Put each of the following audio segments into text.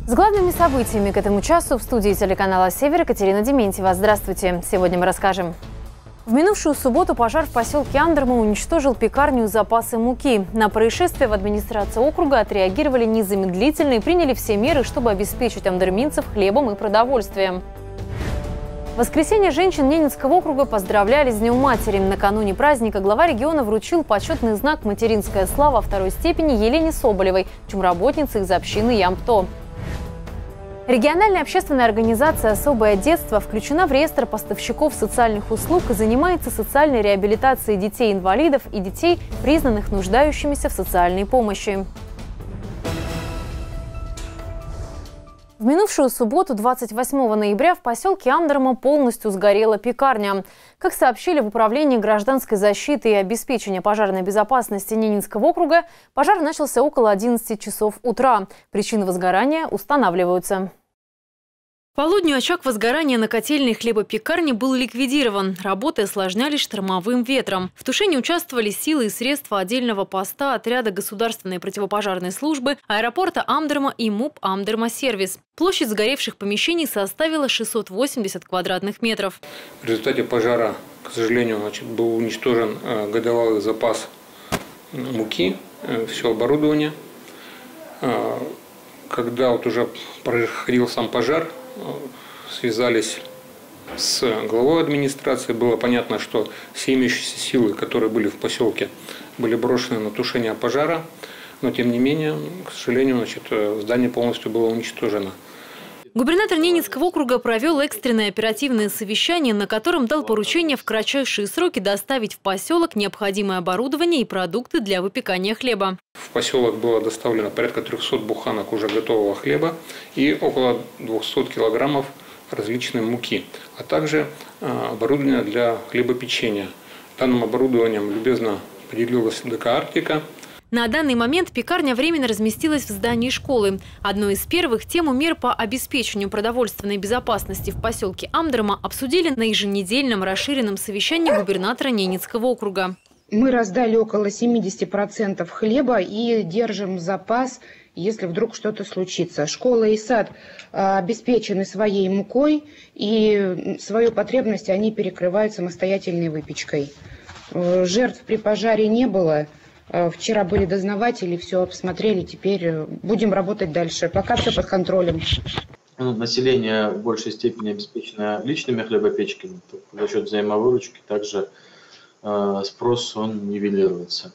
С главными событиями к этому часу в студии телеканала «Север» Екатерина Дементьева. Здравствуйте! Сегодня мы расскажем. В минувшую субботу пожар в поселке Амдерма уничтожил пекарню с запасом муки. На происшествие в администрации округа отреагировали незамедлительно и приняли все меры, чтобы обеспечить амдерминцев хлебом и продовольствием. В воскресенье женщин Ненецкого округа поздравляли с Днем матери. Накануне праздника глава региона вручил почетный знак «Материнская слава» второй степени Елене Соболевой, чумработнице из общины Ямто. Региональная общественная организация «Особое детство» включена в реестр поставщиков социальных услуг и занимается социальной реабилитацией детей-инвалидов и детей, признанных нуждающимися в социальной помощи. В минувшую субботу, 28 ноября, в поселке Амдерма полностью сгорела пекарня. Как сообщили в Управлении гражданской защиты и обеспечения пожарной безопасности Ненецкого округа, пожар начался около 11 часов утра. Причины возгорания устанавливаются. К полудню очаг возгорания на котельной хлебопекарни был ликвидирован. Работы осложнялись штормовым ветром. В тушении участвовали силы и средства отдельного поста, отряда государственной противопожарной службы, аэропорта Амдерма и МУП «Амдерма Сервис». Площадь сгоревших помещений составила 680 квадратных метров. В результате пожара, к сожалению, был уничтожен годовалый запас муки, все оборудование. Когда уже проходил сам пожар, связались с главой администрации. Было понятно, что все имеющиеся силы, которые были в поселке, были брошены на тушение пожара. Но, тем не менее, к сожалению, здание полностью было уничтожено. Губернатор Ненецкого округа провел экстренное оперативное совещание, на котором дал поручение в кратчайшие сроки доставить в поселок необходимое оборудование и продукты для выпекания хлеба. В поселок было доставлено порядка 300 буханок уже готового хлеба и около 200 килограммов различной муки, а также оборудование для хлебопечения. Данным оборудованием любезно поделилась ДК «Арктика». На данный момент пекарня временно разместилась в здании школы. Одной из первых тему мер по обеспечению продовольственной безопасности в поселке Амдерма обсудили на еженедельном расширенном совещании губернатора Ненецкого округа. Мы раздали около 70% хлеба и держим запас, если вдруг что-то случится. Школа и сад обеспечены своей мукой, и свою потребность они перекрывают самостоятельной выпечкой. Жертв при пожаре не было. Вчера были дознаватели, все обсмотрели, теперь будем работать дальше. Пока все под контролем. Население в большей степени обеспечено личными хлебопечками. За счет взаимовыручки также спрос он нивелируется.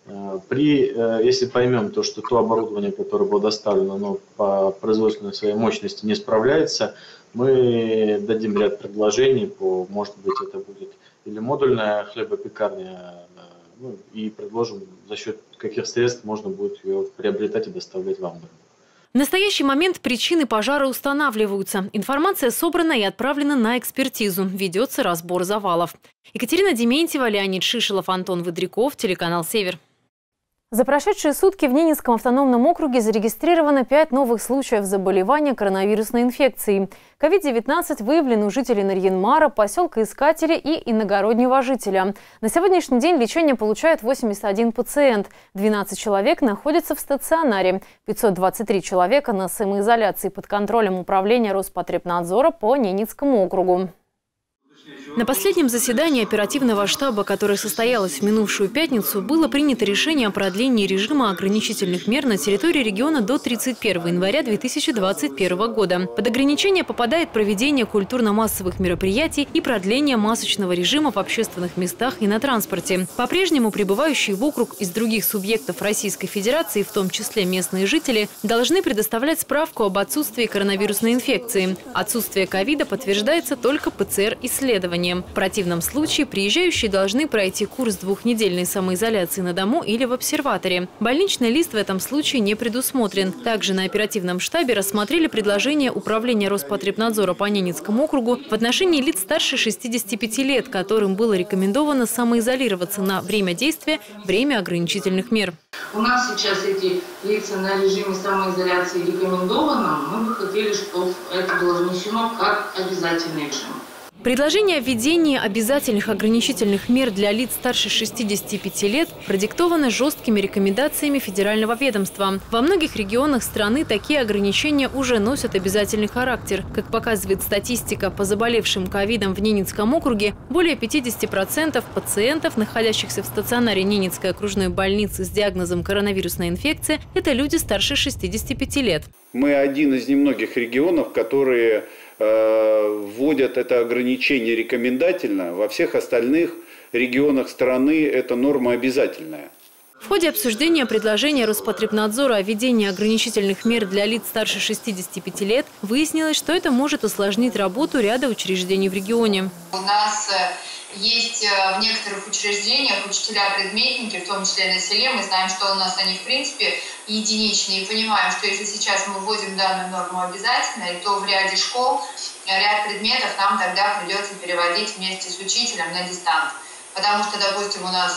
Если поймем, что то оборудование, которое было доставлено, оно по производственной своей мощности не справляется, мы дадим ряд предложений, может быть, это будет или модульная хлебопекарня, и предложим, за счет каких средств можно будет ее приобретать и доставлять в Амдерму. В настоящий момент причины пожара устанавливаются. Информация собрана и отправлена на экспертизу. Ведется разбор завалов. Екатерина Дементьева, Леонид Шишелов, Антон Выдряков, телеканал «Север». За прошедшие сутки в Ненецком автономном округе зарегистрировано 5 новых случаев заболевания коронавирусной инфекцией. COVID-19 выявлен у жителей Нарьян-Мара, поселка Искатели и иногороднего жителя. На сегодняшний день лечение получает 81 пациент. 12 человек находятся в стационаре. 523 человека на самоизоляции под контролем управления Роспотребнадзора по Ненецкому округу. На последнем заседании оперативного штаба, которое состоялось в минувшую пятницу, было принято решение о продлении режима ограничительных мер на территории региона до 31 января 2021 года. Под ограничение попадает проведение культурно-массовых мероприятий и продление масочного режима в общественных местах и на транспорте. По-прежнему прибывающие в округ из других субъектов Российской Федерации, в том числе местные жители, должны предоставлять справку об отсутствии коронавирусной инфекции. Отсутствие ковида подтверждается только ПЦР-исследованием. В противном случае приезжающие должны пройти курс 2-недельной самоизоляции на дому или в обсерваторе. Больничный лист в этом случае не предусмотрен. Также на оперативном штабе рассмотрели предложение Управления Роспотребнадзора по Ненецкому округу в отношении лиц старше 65 лет, которым было рекомендовано самоизолироваться на время действия ограничительных мер. У нас сейчас эти лица на режиме самоизоляции рекомендовано. Мы бы хотели, чтобы это было внесено как обязательный режим. Предложение о введении обязательных ограничительных мер для лиц старше 65 лет продиктовано жесткими рекомендациями федерального ведомства. Во многих регионах страны такие ограничения уже носят обязательный характер. Как показывает статистика по заболевшим ковидом в Ненецком округе, более 50% пациентов, находящихся в стационаре Ненецкой окружной больницы с диагнозом коронавирусная инфекция, это люди старше 65 лет. Мы один из немногих регионов, которые вводят это ограничение рекомендательно. Во всех остальных регионах страны эта норма обязательная. В ходе обсуждения предложения Роспотребнадзора о введении ограничительных мер для лиц старше 65 лет выяснилось, что это может осложнить работу ряда учреждений в регионе. У нас есть в некоторых учреждениях учителя-предметники, в том числе на селе. Мы знаем, что у нас они в принципе единичные. И понимаем, что если сейчас мы вводим данную норму обязательно, то в ряде школ ряд предметов нам тогда придется переводить вместе с учителем на дистант. Потому что, допустим, у нас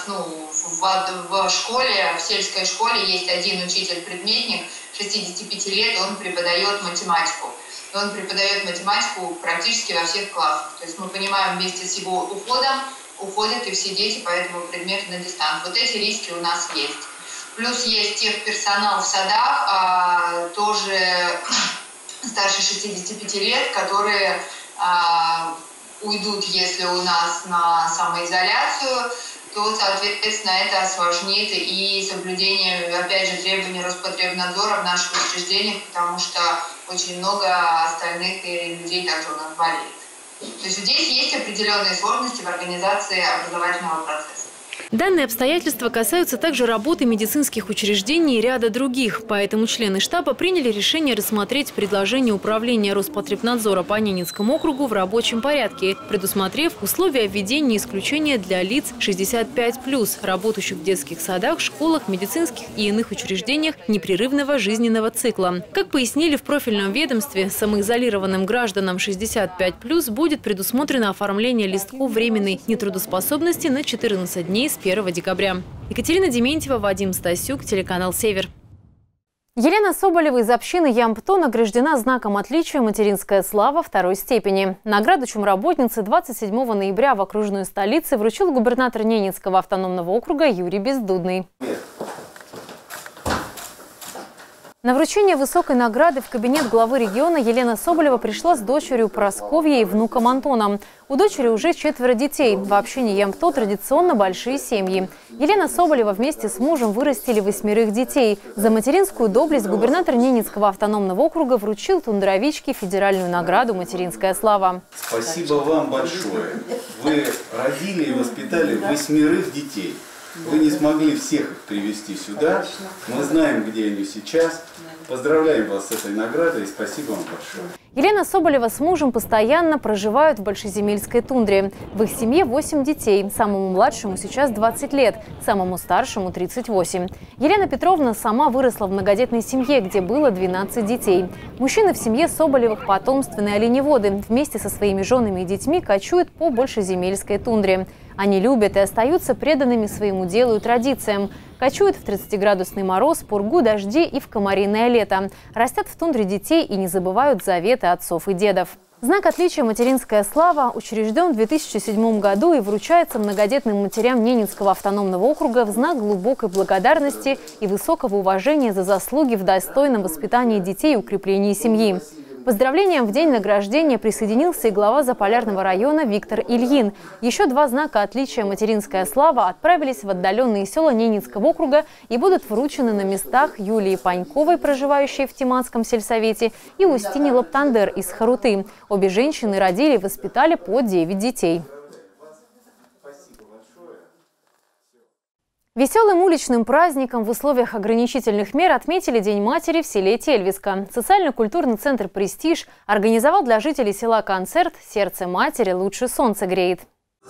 в школе, в сельской школе есть один учитель-предметник, 65 лет, он преподает математику. Он преподает математику практически во всех классах. То есть мы понимаем, вместе с его уходом уходят и все дети по этому предмету на дистант. Вот эти риски у нас есть. Плюс есть техперсонал в садах, тоже старше 65 лет, которые уйдут, если у нас на самоизоляцию, то, соответственно, это осложнит и соблюдение, опять же, требований Роспотребнадзора в наших учреждениях, потому что очень много остальных людей также у нас болеет. То есть здесь есть определенные сложности в организации образовательного процесса. Данные обстоятельства касаются также работы медицинских учреждений и ряда других. Поэтому члены штаба приняли решение рассмотреть предложение Управления Роспотребнадзора по Ненецкому округу в рабочем порядке, предусмотрев условия введения исключения для лиц 65+, работающих в детских садах, школах, медицинских и иных учреждениях непрерывного жизненного цикла. Как пояснили в профильном ведомстве, самоизолированным гражданам 65+, будет предусмотрено оформление листков временной нетрудоспособности на 14 дней с 1 декабря. Екатерина Дементьева, Вадим Стасюк, телеканал «Север». Елена Соболева из общины Ямпто награждена знаком отличия «Материнская слава» второй степени. Награду чумработницы 27 ноября в окружной столице вручил губернатор Ненецкого автономного округа Юрий Бездудный. На вручение высокой награды в кабинет главы региона Елена Соболева пришла с дочерью Прасковьей и внуком Антоном. У дочери уже 4 детей. В общине Ямпто традиционно большие семьи. Елена Соболева вместе с мужем вырастили 8 детей. За материнскую доблесть губернатор Ненецкого автономного округа вручил тундровичке федеральную награду «Материнская слава». Спасибо вам большое. Вы родили и воспитали 8 детей. Вы не смогли всех их привезти сюда. Мы знаем, где они сейчас. Поздравляем вас с этой наградой и спасибо вам большое. Елена Соболева с мужем постоянно проживают в Большеземельской тундре. В их семье 8 детей. Самому младшему сейчас 20 лет, самому старшему 38. Елена Петровна сама выросла в многодетной семье, где было 12 детей. Мужчины в семье Соболевых потомственные оленеводы. Вместе со своими женами и детьми кочуют по Большеземельской тундре. Они любят и остаются преданными своему делу и традициям. Кочуют в 30-градусный мороз, пургу, дожди и в комариное лето. Растят в тундре детей и не забывают заветы отцов и дедов. Знак отличия «Материнская слава» учрежден в 2007 году и вручается многодетным матерям Ненецкого автономного округа в знак глубокой благодарности и высокого уважения за заслуги в достойном воспитании детей и укреплении семьи. Поздравлениям в день награждения присоединился и глава Заполярного района Виктор Ильин. Еще 2 знака отличия «Материнская слава» отправились в отдаленные села Ненецкого округа и будут вручены на местах Юлии Паньковой, проживающей в Тиманском сельсовете, и Устине Лаптандер из Харуты. Обе женщины родили и воспитали по 9 детей. Веселым уличным праздником в условиях ограничительных мер отметили День матери в селе Тельвиска. Социально-культурный центр «Престиж» организовал для жителей села концерт «Сердце матери лучше солнце греет».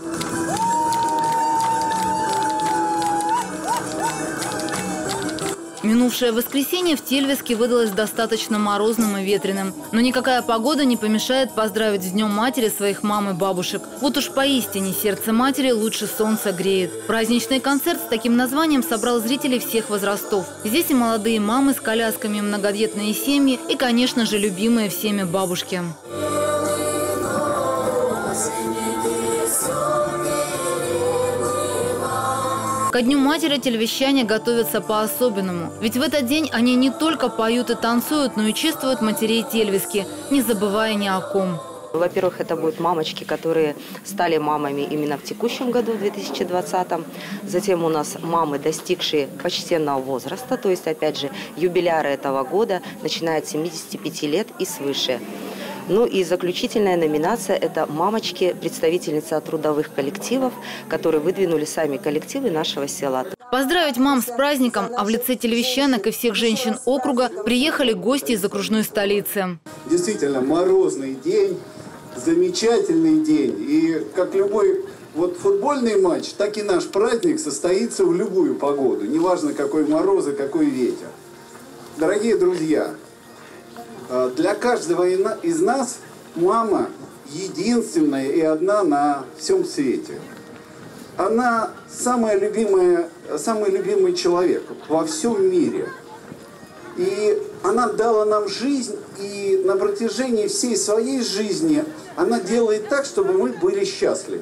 Минувшее воскресенье в Тельвиске выдалось достаточно морозным и ветреным. Но никакая погода не помешает поздравить с Днем матери своих мам и бабушек. Вот уж поистине сердце матери лучше солнца греет. Праздничный концерт с таким названием собрал зрителей всех возрастов. Здесь и молодые мамы с колясками, многодетные семьи и, конечно же, любимые всеми бабушки. Ко Дню матери телевещане готовятся по-особенному. Ведь в этот день они не только поют и танцуют, но и чествуют матерей Тельвиски, не забывая ни о ком. Во-первых, это будут мамочки, которые стали мамами именно в текущем году, в 2020. Затем у нас мамы, достигшие почтенного возраста, то есть, опять же, юбиляры этого года, начиная от 75 лет и свыше. Ну и заключительная номинация – это мамочки, представительницы трудовых коллективов, которые выдвинули сами коллективы нашего села. Поздравить мам с праздником, а в лице телевещанок и всех женщин округа приехали гости из окружной столицы. Действительно, морозный день, замечательный день. И как любой футбольный матч, так и наш праздник состоится в любую погоду. Неважно, какой мороз и какой ветер. Дорогие друзья, для каждого из нас мама единственная и одна на всем свете. Она самый любимый человек во всем мире. И она дала нам жизнь, и на протяжении всей своей жизни она делает так, чтобы мы были счастливы.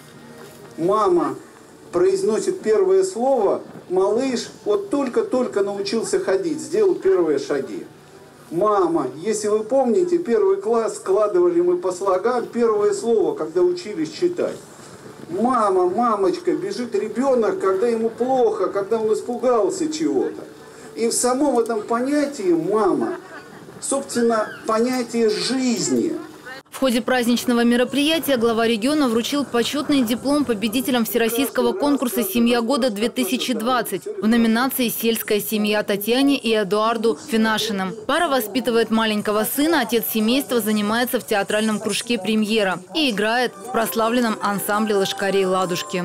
Мама произносит первое слово, малыш вот только-только научился ходить, сделал первые шаги. Мама, если вы помните, первый класс складывали мы по слогам первое слово, когда учились читать. Мама, мамочка, бежит ребенок, когда ему плохо, когда он испугался чего-то. И в самом этом понятии мама, собственно, понятие жизни. В ходе праздничного мероприятия глава региона вручил почетный диплом победителям Всероссийского конкурса «Семья года-2020» в номинации «Сельская семья» Татьяне и Эдуарду Финашиным. Пара воспитывает маленького сына, отец семейства занимается в театральном кружке «Премьера» и играет в прославленном ансамбле «Лошкарей Ладушки».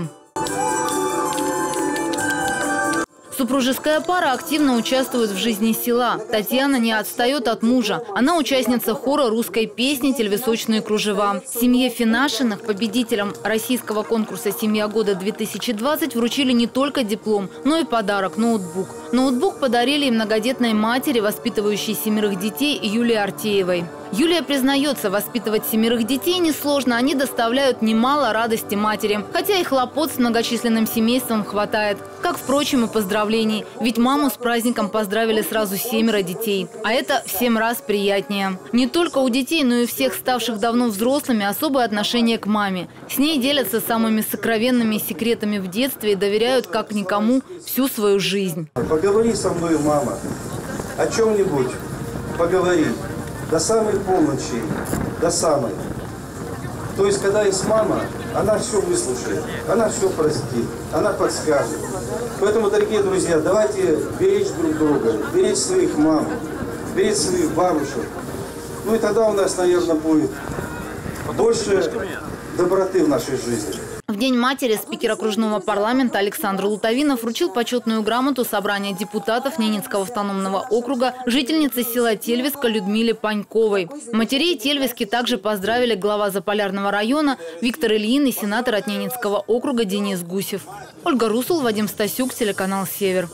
Супружеская пара активно участвует в жизни села. Татьяна не отстает от мужа. Она участница хора русской песни «Тельвисочные кружева». Семье Финашиных, победителям российского конкурса «Семья года-2020» вручили не только диплом, но и подарок – ноутбук. Ноутбук подарили и многодетной матери, воспитывающей 7 детей, Юлии Артеевой. Юлия признается, воспитывать 7 детей несложно, они доставляют немало радости матери. Хотя и хлопот с многочисленным семейством хватает. Как, впрочем, и поздравлений. Ведь маму с праздником поздравили сразу 7 детей. А это в 7 раз приятнее. Не только у детей, но и всех ставших давно взрослыми особое отношение к маме. С ней делятся самыми сокровенными секретами в детстве и доверяют как никому всю свою жизнь. Поговори со мной, мама, о чем-нибудь. Поговори. До самой полночи, до самой. То есть, когда есть мама, она все выслушает, она все простит, она подскажет. Поэтому, дорогие друзья, давайте беречь друг друга, беречь своих мам, беречь своих бабушек. Ну и тогда у нас, наверное, будет больше доброты в нашей жизни. В День матери спикер окружного парламента Александр Лутовинов вручил почетную грамоту собрания депутатов Ненецкого автономного округа жительнице села Тельвиска Людмиле Паньковой. Матерей Тельвиски также поздравили глава Заполярного района Виктор Ильин и сенатор от Ненецкого округа Денис Гусев. Ольга Русул, Вадим Стасюк, телеканал «Север».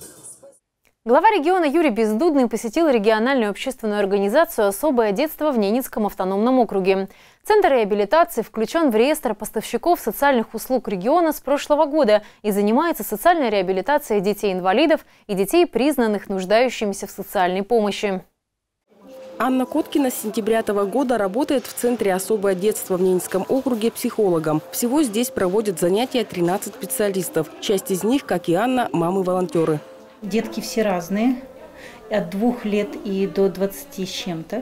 Глава региона Юрий Бездудный посетил региональную общественную организацию «Особое детство» в Ненецком автономном округе. Центр реабилитации включен в реестр поставщиков социальных услуг региона с прошлого года и занимается социальной реабилитацией детей-инвалидов и детей, признанных нуждающимися в социальной помощи. Анна Коткина с сентября этого года работает в Центре «Особое детство» в Ненецком округе психологом. Всего здесь проводят занятия 13 специалистов. Часть из них, как и Анна, мамы-волонтеры. Детки все разные, от 2 лет и до 20 с чем-то.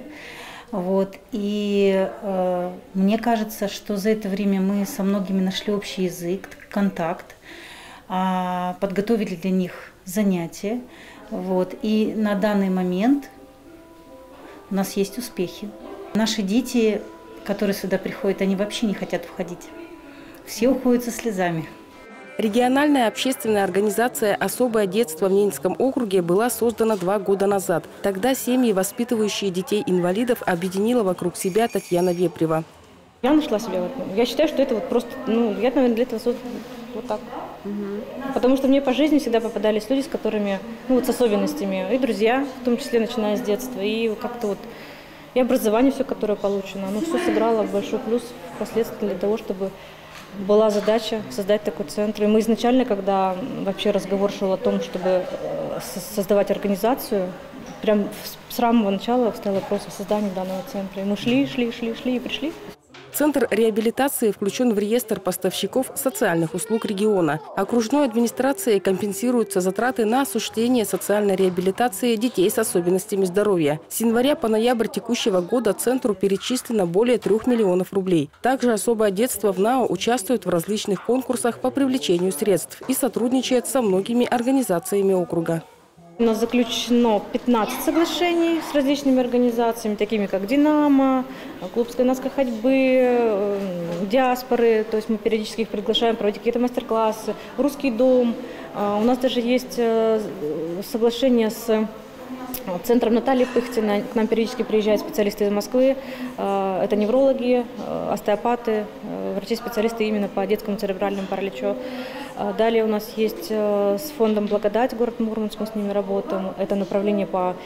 И мне кажется, что за это время мы со многими нашли общий язык, контакт, подготовили для них занятия. И на данный момент у нас есть успехи. Наши дети, которые сюда приходят, они вообще не хотят входить. Все уходят со слезами. Региональная общественная организация «Особое детство» в Ненецком округе была создана 2 года назад. Тогда семьи, воспитывающие детей-инвалидов, объединила вокруг себя Татьяна Вепрева. Я нашла себя. Я считаю, что это просто, я, наверное, для этого создана вот так. Потому что мне по жизни всегда попадались люди, с которыми, с особенностями, и друзья, в том числе, начиная с детства, и как-то и образование все, которое получено. Оно все сыграло большой плюс впоследствии для того, чтобы была задача создать такой центр. И мы изначально, когда вообще разговор шел о том, чтобы создавать организацию, прям с самого начала встал вопрос о создании данного центра. И мы шли и пришли. Центр реабилитации включен в реестр поставщиков социальных услуг региона. Окружной администрацией компенсируются затраты на осуществление социальной реабилитации детей с особенностями здоровья. С января по ноябрь текущего года центру перечислено более 3 миллионов рублей. Также особое детство в НАО участвует в различных конкурсах по привлечению средств и сотрудничает со многими организациями округа. У нас заключено 15 соглашений с различными организациями, такими как «Динамо», клуб скандинавской ходьбы, диаспоры. То есть мы периодически их приглашаем проводить какие-то мастер-классы, «Русский дом». У нас даже есть соглашение с центром Натальи Пыхтиной. К нам периодически приезжают специалисты из Москвы. Это неврологи, остеопаты, врачи-специалисты именно по детскому церебральному параличу. Далее у нас есть с фондом «Благодать» город Мурманск, мы с ними работаем. Это направление по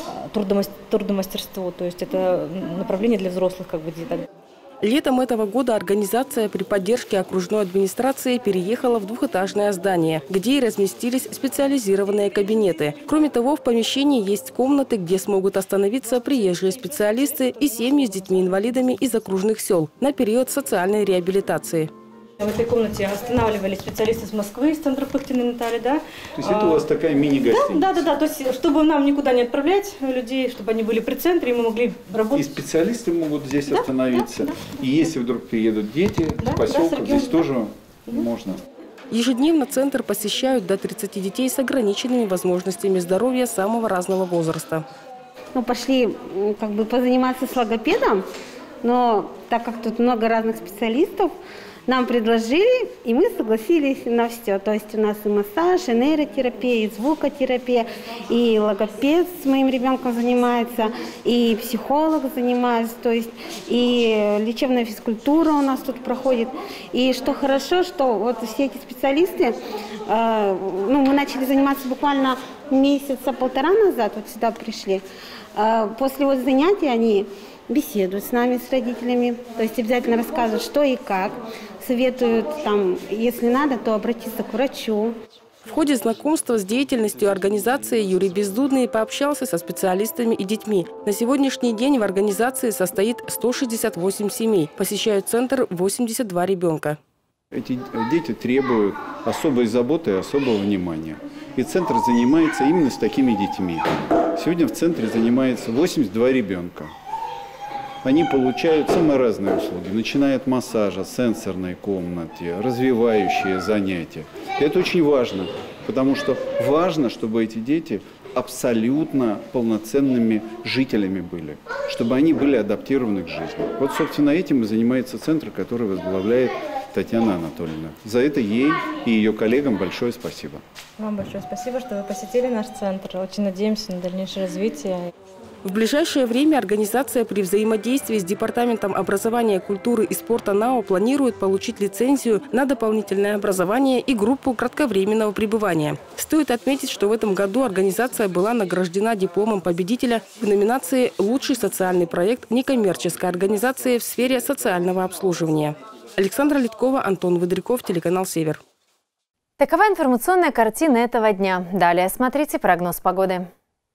трудомастерству, то есть это направление для взрослых деток. Летом этого года организация при поддержке окружной администрации переехала в двухэтажное здание, где и разместились специализированные кабинеты. Кроме того, в помещении есть комнаты, где смогут остановиться приезжие специалисты и семьи с детьми-инвалидами из окружных сел на период социальной реабилитации. В этой комнате останавливались специалисты из Москвы, из центра Пыхтиной Натальи, да? То есть это у вас такая мини-гостиница? Да. То есть, чтобы нам никуда не отправлять людей, чтобы они были при центре, и мы могли работать. И специалисты могут здесь остановиться. И если вдруг приедут дети с поселка, здесь тоже можно. Ежедневно центр посещают до 30 детей с ограниченными возможностями здоровья самого разного возраста. Пошли позаниматься с логопедом, но так как тут много разных специалистов, нам предложили, и мы согласились на все. То есть у нас и массаж, и нейротерапия, и звукотерапия, и логопед с моим ребенком занимается, и психолог занимается, то есть и лечебная физкультура у нас тут проходит. И что хорошо, что вот все эти специалисты, мы начали заниматься буквально месяца полтора назад, вот сюда пришли. После занятий они беседуют с нами, с родителями, то есть обязательно рассказывают, что и как, советуют, если надо, то обратиться к врачу. В ходе знакомства с деятельностью организации Юрий Бездудный пообщался со специалистами и детьми. На сегодняшний день в организации состоит 168 семей, посещают центр 82 ребенка. Эти дети требуют особой заботы и особого внимания. И центр занимается именно с такими детьми. Сегодня в центре занимается 82 ребенка. Они получают самые разные услуги, начиная от массажа, сенсорной комнаты, развивающие занятия. И это очень важно, потому что важно, чтобы эти дети абсолютно полноценными жителями были, чтобы они были адаптированы к жизни. Вот, собственно, этим и занимается центр, который возглавляет Татьяна Анатольевна. За это ей и ее коллегам большое спасибо. Вам большое спасибо, что вы посетили наш центр. Очень надеемся на дальнейшее развитие. В ближайшее время организация при взаимодействии с Департаментом образования, культуры и спорта НАО планирует получить лицензию на дополнительное образование и группу кратковременного пребывания. Стоит отметить, что в этом году организация была награждена дипломом победителя в номинации «Лучший социальный проект некоммерческой организации в сфере социального обслуживания». Александра Литкова, Антон Выдряков, телеканал «Север». Такова информационная картина этого дня. Далее смотрите прогноз погоды.